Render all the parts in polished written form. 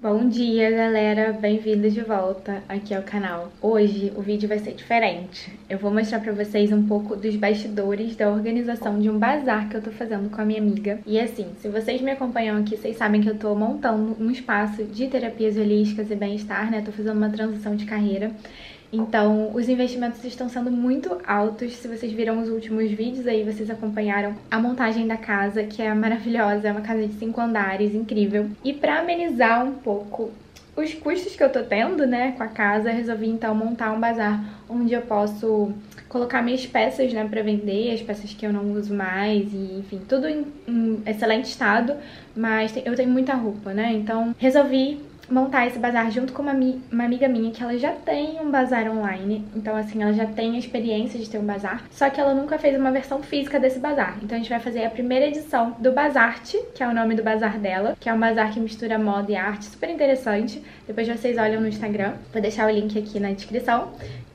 Bom dia, galera! Bem-vindos de volta aqui ao canal. Hoje o vídeo vai ser diferente. Eu vou mostrar pra vocês um pouco dos bastidores da organização de um bazar que eu tô fazendo com a minha amiga. E assim, se vocês me acompanham aqui, vocês sabem que eu tô montando um espaço de terapias holísticas e bem-estar, né? Tô fazendo uma transição de carreira. Então, os investimentos estão sendo muito altos. Se vocês viram os últimos vídeos aí, vocês acompanharam a montagem da casa, que é maravilhosa, é uma casa de 5 andares, incrível. E pra amenizar um pouco os custos que eu tô tendo, né, com a casa, eu resolvi então montar um bazar onde eu posso colocar minhas peças, né, pra vender, as peças que eu não uso mais e, enfim, tudo em excelente estado, mas eu tenho muita roupa, né, então resolvi montar esse bazar junto com uma amiga minha que ela já tem um bazar online. Então assim, ela já tem a experiência de ter um bazar, só que ela nunca fez uma versão física desse bazar. Então a gente vai fazer a primeira edição do Bazarte, que é o nome do bazar dela, que é um bazar que mistura moda e arte, super interessante. Depois vocês olham no Instagram, vou deixar o link aqui na descrição.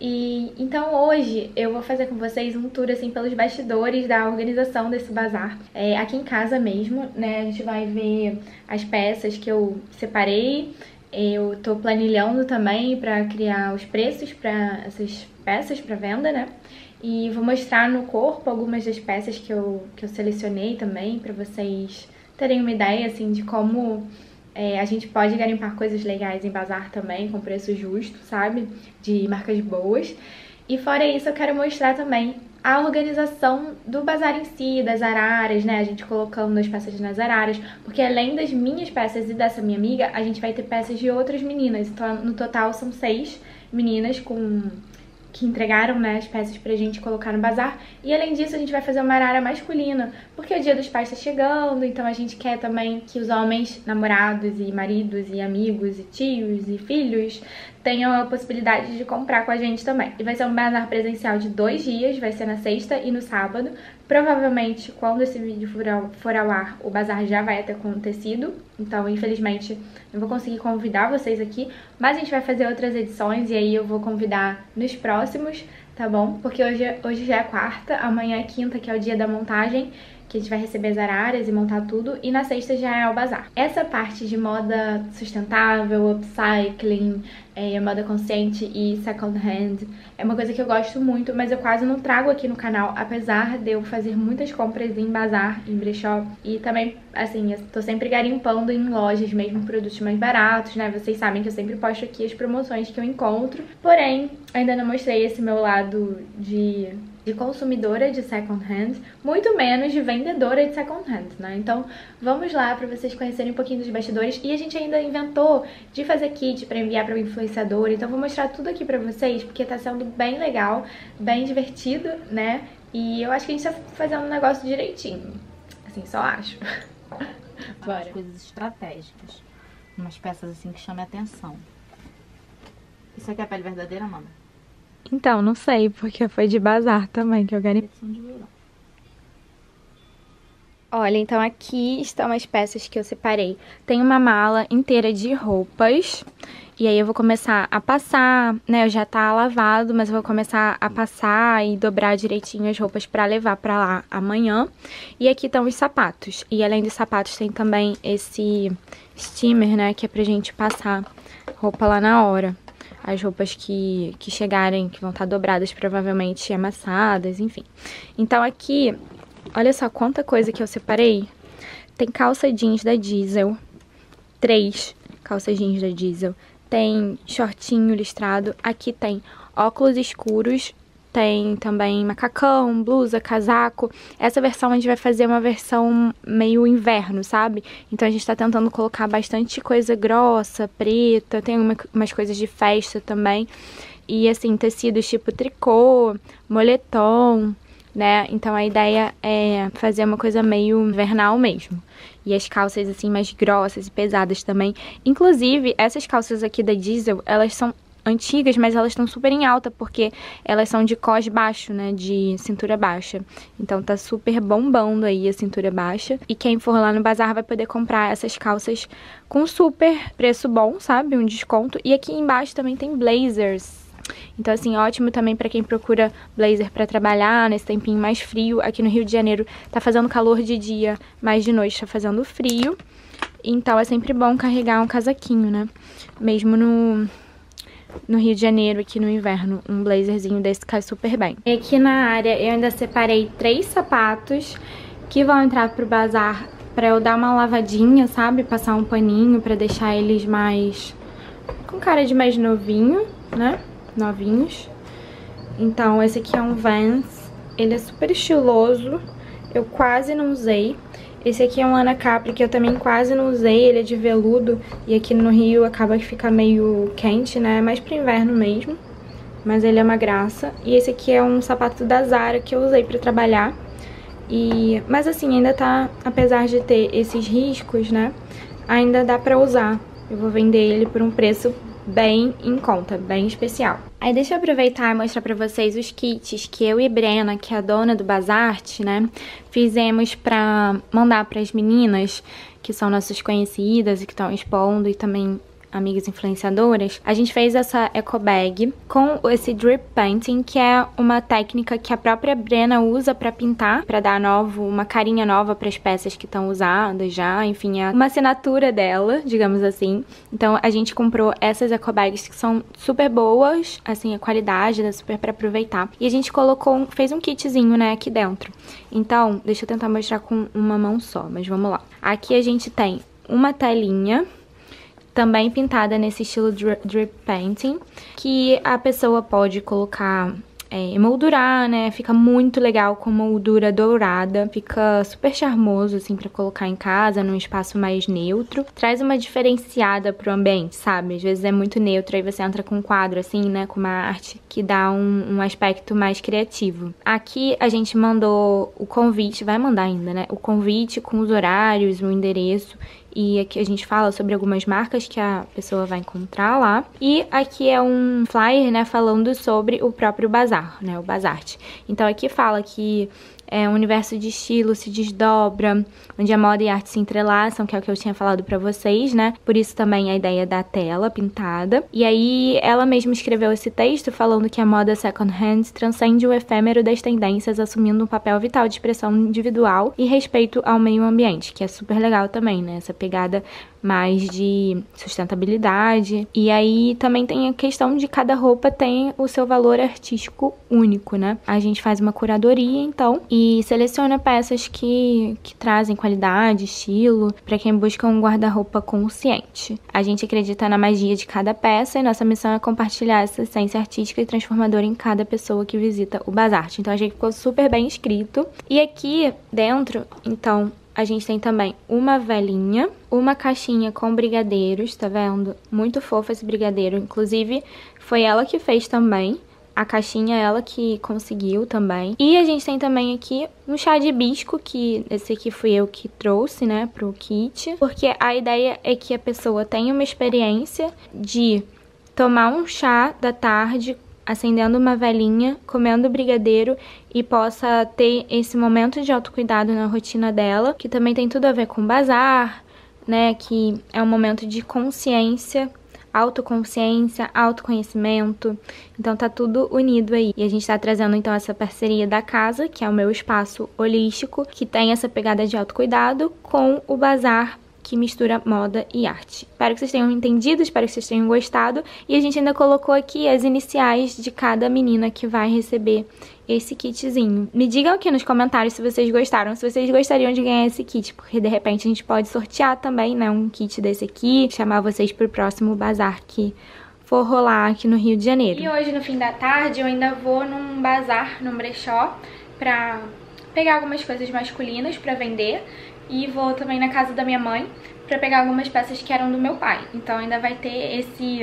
E então hoje eu vou fazer com vocês um tour assim pelos bastidores da organização desse bazar, aqui em casa mesmo, né? A gente vai ver as peças que eu separei. Eu tô planilhando também para criar os preços para essas peças para venda, né? E vou mostrar no corpo algumas das peças que eu selecionei também, para vocês terem uma ideia assim de como a gente pode garimpar coisas legais em bazar também, com preço justo, sabe? De marcas boas. E fora isso, eu quero mostrar também a organização do bazar em si, das araras, né? A gente colocando as peças nas araras, porque além das minhas peças e dessa minha amiga, a gente vai ter peças de outras meninas. Então, no total, são 6 meninas que entregaram, né, as peças pra gente colocar no bazar. E além disso, a gente vai fazer uma arara masculina, porque o Dia dos Pais tá chegando, então a gente quer também que os homens, namorados e maridos e amigos e tios e filhos tenham a possibilidade de comprar com a gente também. E vai ser um bazar presencial de 2 dias, vai ser na sexta e no sábado. Provavelmente, quando esse vídeo for ao ar, o bazar já vai ter acontecido. Então, infelizmente, não vou conseguir convidar vocês aqui, mas a gente vai fazer outras edições e aí eu vou convidar nos próximos, tá bom? Porque hoje já é quarta, amanhã é quinta, que é o dia da montagem, que a gente vai receber as araras e montar tudo, e na sexta já é o bazar. Essa parte de moda sustentável, upcycling, moda consciente e second hand é uma coisa que eu gosto muito, mas eu quase não trago aqui no canal, apesar de eu fazer muitas compras em bazar, em brechó, e também, assim, eu tô sempre garimpando em lojas mesmo produtos mais baratos, né? Vocês sabem que eu sempre posto aqui as promoções que eu encontro, porém, ainda não mostrei esse meu lado de consumidora de second hand, muito menos de vendedora de second hand, né? Então, vamos lá para vocês conhecerem um pouquinho dos bastidores. E a gente ainda inventou de fazer kit para enviar para o influenciador, então vou mostrar tudo aqui para vocês, porque tá sendo bem legal, bem divertido, né? E eu acho que a gente tá fazendo um negócio direitinho, assim, só acho. Bora. Coisas estratégicas, umas peças assim que chamem a atenção. Isso aqui é a pele verdadeira, Amanda? Então, não sei, porque foi de bazar também que eu ganhei. Olha, então aqui estão as peças que eu separei. Tem uma mala inteira de roupas. E aí eu vou começar a passar, né? Já tá lavado, mas eu vou começar a passar e dobrar direitinho as roupas pra levar pra lá amanhã. E aqui estão os sapatos. E além dos sapatos tem também esse steamer, né? Que é pra gente passar roupa lá na hora. As roupas que chegarem, que vão estar dobradas, provavelmente amassadas, enfim. Então aqui, olha só quanta coisa que eu separei. Tem calça jeans da Diesel, 3 calças jeans da Diesel. Tem shortinho listrado, aqui tem óculos escuros, tem também macacão, blusa, casaco. Essa versão a gente vai fazer uma versão meio inverno, sabe? Então a gente tá tentando colocar bastante coisa grossa, preta, tem umas coisas de festa também. E assim, tecidos tipo tricô, moletom, né? Então a ideia é fazer uma coisa meio invernal mesmo. E as calças assim mais grossas e pesadas também. Inclusive, essas calças aqui da Diesel, elas são antigas, mas elas estão super em alta, porque elas são de cós baixo, né, de cintura baixa. Então tá super bombando aí a cintura baixa. E quem for lá no bazar vai poder comprar essas calças com super preço bom, sabe, um desconto. E aqui embaixo também tem blazers. Então assim, ótimo também pra quem procura blazer pra trabalhar nesse tempinho mais frio. Aqui no Rio de Janeiro tá fazendo calor de dia, mas de noite tá fazendo frio. então é sempre bom carregar um casaquinho, né? Mesmo no Rio de Janeiro, aqui no inverno, um blazerzinho desse cai super bem. E aqui na área eu ainda separei 3 sapatos que vão entrar pro bazar pra eu dar uma lavadinha, sabe? Passar um paninho pra deixar eles mais... com cara de mais novinho, né? Novinhos. Então esse aqui é um Vans, ele é super estiloso, eu quase não usei. Esse aqui é um Ana Capri, que eu também quase não usei, ele é de veludo. E aqui no Rio acaba que fica meio quente, né? É mais pro inverno mesmo. Mas ele é uma graça. E esse aqui é um sapato da Zara que eu usei pra trabalhar. Mas assim, ainda tá, apesar de ter esses riscos, né? Ainda dá pra usar. Eu vou vender ele por um preço bem em conta, bem especial. Aí deixa eu aproveitar e mostrar pra vocês os kits que eu e Brena, que é a dona do Bazarte, né, fizemos pra mandar pras meninas, que são nossas conhecidas e que estão expondo, e também amigas influenciadoras. A gente fez essa eco bag com esse drip painting, que é uma técnica que a própria Brena usa pra pintar, pra dar uma carinha nova pras peças que estão usadas já, enfim, é uma assinatura dela, digamos assim. Então a gente comprou essas eco bags que são super boas, assim, a qualidade dá super pra aproveitar. E a gente fez um kitzinho, né, aqui dentro. Então, deixa eu tentar mostrar com uma mão só, mas vamos lá. Aqui a gente tem uma telinha também pintada nesse estilo drip painting, que a pessoa pode colocar, emoldurar, né? Fica muito legal com moldura dourada, fica super charmoso, assim, pra colocar em casa, num espaço mais neutro. Traz uma diferenciada pro ambiente, sabe? Às vezes é muito neutro, aí você entra com um quadro, assim, né? Com uma arte que dá um aspecto mais criativo. Aqui a gente mandou o convite, vai mandar ainda, né? O convite com os horários, o endereço. E aqui a gente fala sobre algumas marcas que a pessoa vai encontrar lá. E aqui é um flyer, né, falando sobre o próprio bazar, né, o Bazarte. Então aqui fala que um universo de estilo se desdobra, onde a moda e a arte se entrelaçam, que é o que eu tinha falado pra vocês, né? Por isso também a ideia da tela pintada. E aí ela mesma escreveu esse texto falando que a moda second hand transcende o efêmero das tendências, assumindo um papel vital de expressão individual e respeito ao meio ambiente, que é super legal também, né? Essa pegada mais de sustentabilidade. E aí também tem a questão de cada roupa tem o seu valor artístico único, né? A gente faz uma curadoria, então, e seleciona peças que trazem qualidade, estilo, para quem busca um guarda-roupa consciente. A gente acredita na magia de cada peça e nossa missão é compartilhar essa essência artística e transformadora em cada pessoa que visita o Bazarte. Então, a gente ficou super bem escrito. E aqui dentro, então, a gente tem também uma velinha, uma caixinha com brigadeiros, tá vendo? Muito fofo esse brigadeiro, inclusive foi ela que fez também. A caixinha ela que conseguiu também. E a gente tem também aqui um chá de hibisco, que esse aqui fui eu que trouxe, né, pro kit. Porque a ideia é que a pessoa tenha uma experiência de tomar um chá da tarde, acendendo uma velinha, comendo brigadeiro e possa ter esse momento de autocuidado na rotina dela, que também tem tudo a ver com bazar, né, que é um momento de consciência, autoconsciência, autoconhecimento, então tá tudo unido aí. E a gente tá trazendo então essa parceria da casa, que é o meu espaço holístico, que tem essa pegada de autocuidado, com o bazar, que mistura moda e arte. Espero que vocês tenham entendido, espero que vocês tenham gostado. E a gente ainda colocou aqui as iniciais de cada menina que vai receber esse kitzinho. Me digam aqui nos comentários se vocês gostaram, se vocês gostariam de ganhar esse kit, porque de repente a gente pode sortear também, né, um kit desse aqui, chamar vocês pro próximo bazar que for rolar aqui no Rio de Janeiro. E hoje, no fim da tarde, eu ainda vou num bazar, num brechó, pra pegar algumas coisas masculinas pra vender. E vou também na casa da minha mãe pra pegar algumas peças que eram do meu pai. Então ainda vai ter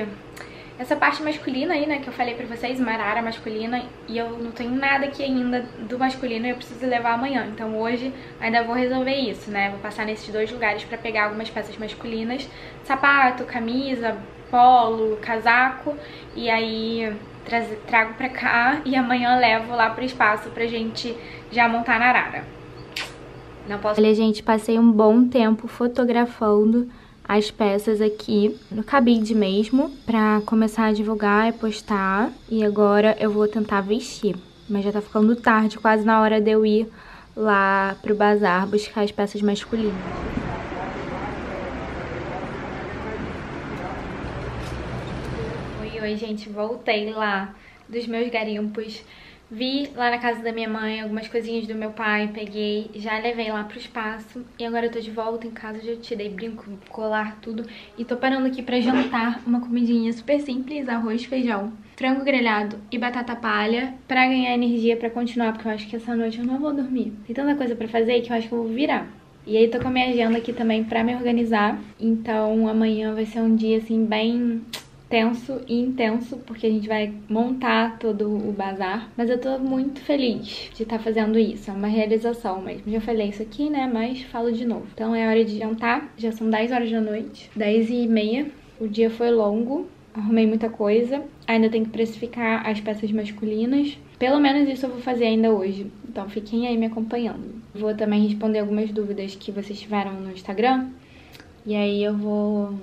essa parte masculina aí, né, que eu falei pra vocês, uma arara masculina. E eu não tenho nada aqui ainda do masculino e eu preciso levar amanhã. Então hoje ainda vou resolver isso, né, vou passar nesses 2 lugares pra pegar algumas peças masculinas. Sapato, camisa, polo, casaco. E aí trago pra cá e amanhã levo lá pro espaço pra gente já montar na arara. Não posso... Olha, gente, passei um bom tempo fotografando as peças aqui no cabide mesmo, pra começar a divulgar e postar. E agora eu vou tentar vestir. Mas já tá ficando tarde, quase na hora de eu ir lá pro bazar buscar as peças masculinas. Oi, gente, voltei lá dos meus garimpos. Vi lá na casa da minha mãe algumas coisinhas do meu pai, peguei, já levei lá pro espaço. E agora eu tô de volta em casa, já tirei brinco, colar, tudo. E tô parando aqui pra jantar uma comidinha super simples, arroz, feijão, frango grelhado e batata palha, pra ganhar energia pra continuar, porque eu acho que essa noite eu não vou dormir. Tem tanta coisa pra fazer que eu acho que eu vou virar. E aí tô com a minha agenda aqui também pra me organizar. Então amanhã vai ser um dia assim bem tenso e intenso, porque a gente vai montar todo o bazar. Mas eu tô muito feliz de estar fazendo isso, é uma realização mesmo. Já falei isso aqui, né, mas falo de novo. Então é hora de jantar, já são 10 horas da noite, 10h30. O dia foi longo, arrumei muita coisa. Ainda tenho que precificar as peças masculinas. Pelo menos isso eu vou fazer ainda hoje. Então fiquem aí me acompanhando. Vou também responder algumas dúvidas que vocês tiveram no Instagram. E aí eu vou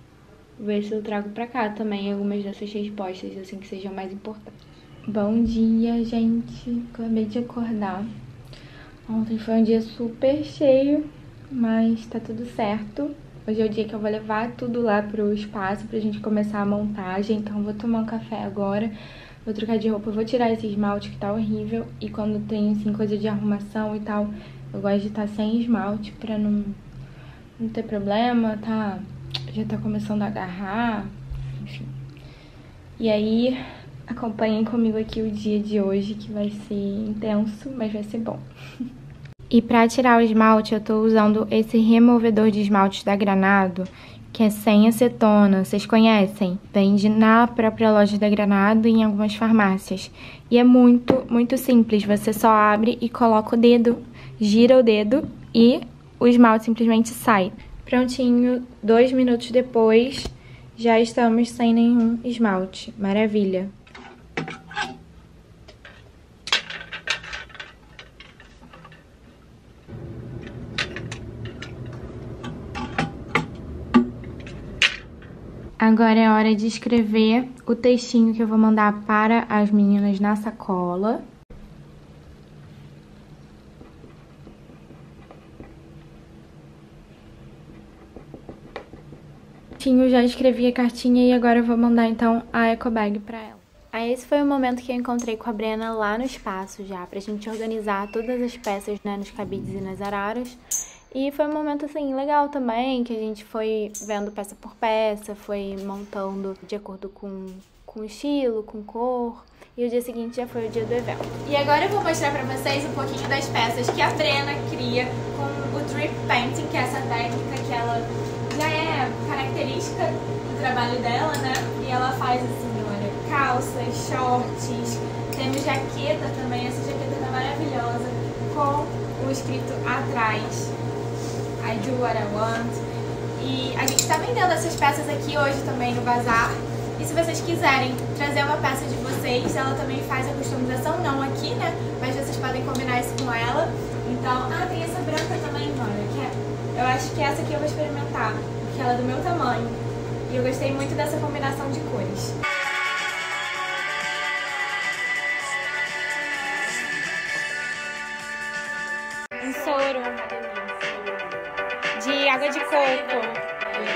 ver se eu trago pra cá também algumas dessas respostas, assim, que sejam mais importantes. Bom dia, gente. Acabei de acordar. Ontem foi um dia super cheio, mas tá tudo certo. Hoje é o dia que eu vou levar tudo lá pro espaço pra gente começar a montagem. Então vou tomar um café agora, vou trocar de roupa, vou tirar esse esmalte que tá horrível. E quando tem, assim, coisa de arrumação e tal, eu gosto de estar sem esmalte pra não ter problema, tá? Já tá começando a agarrar, enfim. E aí, acompanhem comigo aqui o dia de hoje, que vai ser intenso, mas vai ser bom. E pra tirar o esmalte, eu tô usando esse removedor de esmalte da Granado, que é sem acetona, vocês conhecem? Vende na própria loja da Granado e em algumas farmácias. E é muito, muito simples, você só abre e coloca o dedo, gira o dedo e o esmalte simplesmente sai. Prontinho, 2 minutos depois, já estamos sem nenhum esmalte. Maravilha! Agora é hora de escrever o textinho que eu vou mandar para as meninas na sacola. Já escrevi a cartinha e agora eu vou mandar então a ecobag pra ela. Aí esse foi o momento que eu encontrei com a Brena lá no espaço já, pra gente organizar todas as peças, né, nos cabides e nas araras. E foi um momento, assim, legal também, que a gente foi vendo peça por peça, foi montando de acordo com estilo, com cor. E o dia seguinte já foi o dia do evento. E agora eu vou mostrar pra vocês um pouquinho das peças que a Brena cria com o drip painting, que é essa técnica que ela já é característica do trabalho dela, né? E ela faz assim, olha, calças, shorts, temos jaqueta também, essa jaqueta tá maravilhosa, com o escrito atrás, I do what I want. E a gente tá vendendo essas peças aqui hoje também no bazar. E se vocês quiserem trazer uma peça de vocês, ela também faz a customização, não aqui, né? Mas vocês podem combinar isso com ela. Então, tem essa branca também, olha, que eu acho que essa aqui eu vou experimentar, porque ela é do meu tamanho. E eu gostei muito dessa combinação de cores. Um soro de água de coco.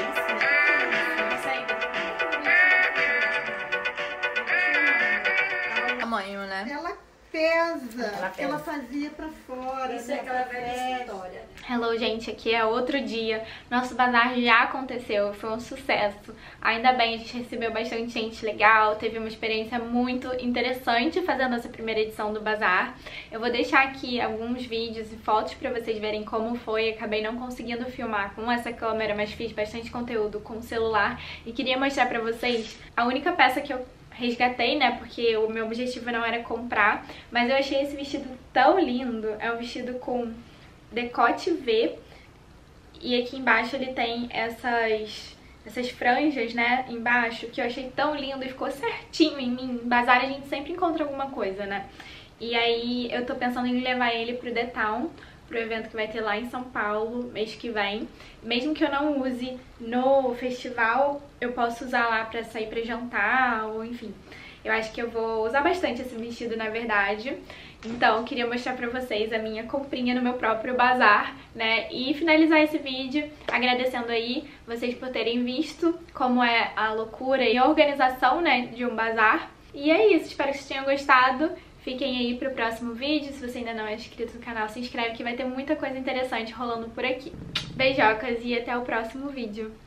Tamanho, né? Ela pesa, ela fazia pra fora. Isso é aquela velha história. Hello, gente, aqui é outro dia. Nosso bazar já aconteceu, foi um sucesso. Ainda bem, a gente recebeu bastante gente legal, teve uma experiência muito interessante fazendo essa primeira edição do bazar. Eu vou deixar aqui alguns vídeos e fotos pra vocês verem como foi. Acabei não conseguindo filmar com essa câmera, mas fiz bastante conteúdo com o celular e queria mostrar pra vocês a única peça que eu resgatei, né, porque o meu objetivo não era comprar, mas eu achei esse vestido tão lindo. É um vestido com decote V e aqui embaixo ele tem essas franjas, né, embaixo, que eu achei tão lindo e ficou certinho em mim. Em bazar a gente sempre encontra alguma coisa, né, e aí eu tô pensando em levar ele pro The Town, pro evento que vai ter lá em São Paulo mês que vem. Mesmo que eu não use no festival, eu posso usar lá pra sair pra jantar, ou enfim. Eu acho que eu vou usar bastante esse vestido, na verdade. Então, queria mostrar pra vocês a minha comprinha no meu próprio bazar, né? E finalizar esse vídeo agradecendo aí vocês por terem visto como é a loucura e a organização, né, de um bazar. E é isso, espero que vocês tenham gostado. Fiquem aí pro próximo vídeo. Se você ainda não é inscrito no canal, se inscreve que vai ter muita coisa interessante rolando por aqui. Beijocas e até o próximo vídeo.